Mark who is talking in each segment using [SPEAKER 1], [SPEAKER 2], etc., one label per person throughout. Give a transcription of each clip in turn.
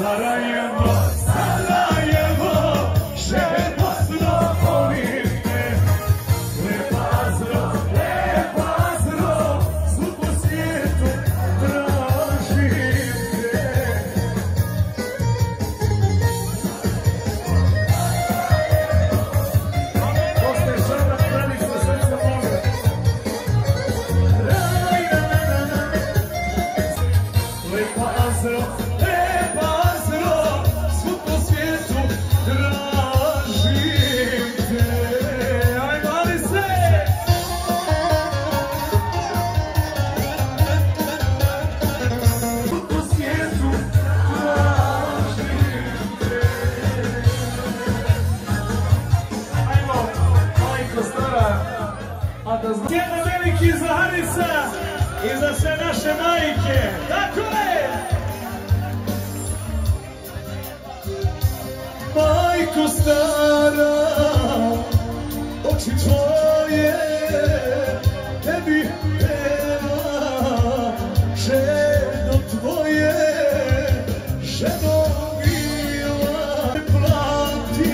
[SPEAKER 1] Sarajevo, Sarajevo, želosno volim te. Lepa Azro, svu po svijetu tražim te. Postoje žena, pravi se srca Boga. Lepa Azro, svu po svijetu tražim te. Aj, mali se! Svu po svijetu tražim te. Ajmo, majko stara, a da znam... Jedan veliki za Harisa i za sve naše majke. Tako je! Majko stara, oči tvoje tebi peva, ženo tvoje, ženo mila, ne plati,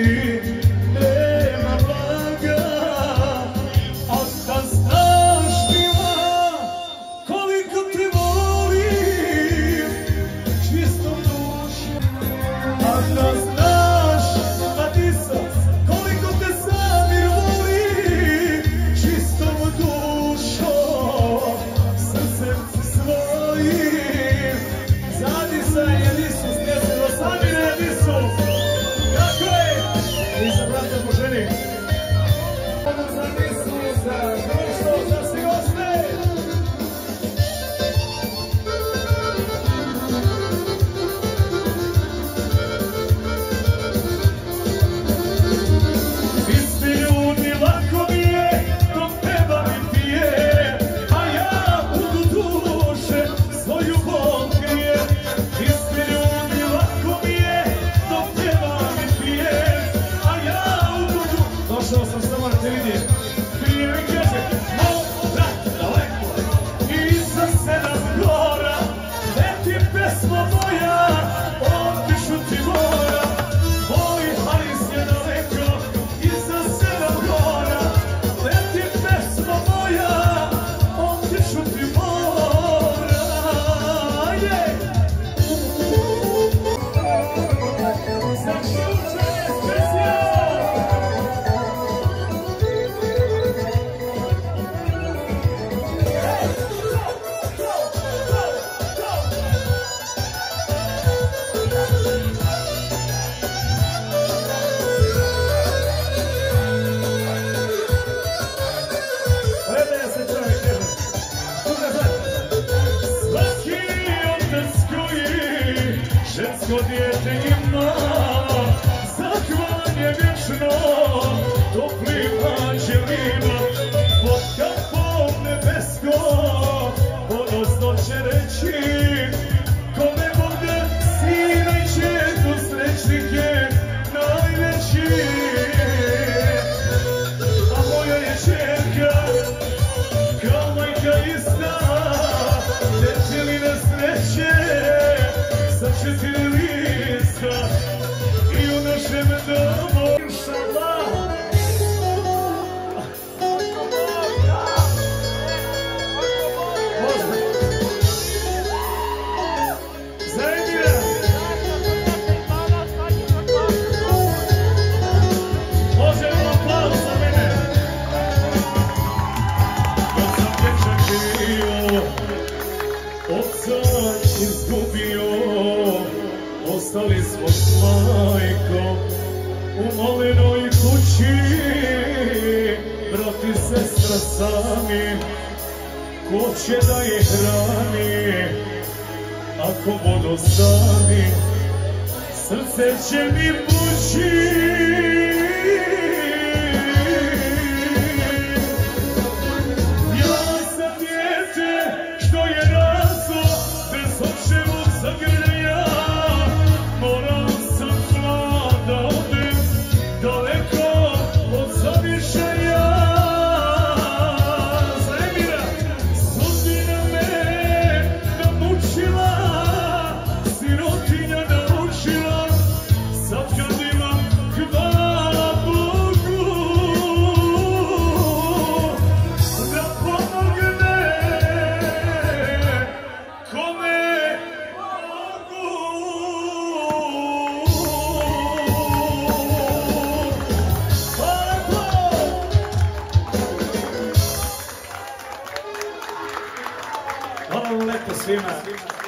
[SPEAKER 1] nema blaga, a da znaš mila, koliko te volim, čistom dušom, a da znaš koliko te Samir voli, čistom dušom, srcem svojim. Za Adisa i Edisu, spjesilo Samira i Edisu. Kako je? I za brata po ženi. Za Adisu, za društvo, za svi goste. Žensko dijete ima, zakvanje vječno, toplim anđelima, pod kapom nebeskom, ponosno će reći, kome bude sina i čerku, srećnik je najveći. A moja je čerka, kao majka ista, detelina sreće, sa 4 lista i u našem domu, inšallah. Može. Za Emira. Može li aplauz za mene? Kad sam dječak bio, oca izgubio, ostali smo s majkom u malinoj kući, brat i sestra sami, ko će da ih hrani, ako budu sami, srce će mi muči. Ja sam dijete što je raslo bez očevog zagrljaja, morao sam mlad da odem daleko od zavišaja. Za Emira, sudbina me namučila, sirotinja na Normalno leto svima.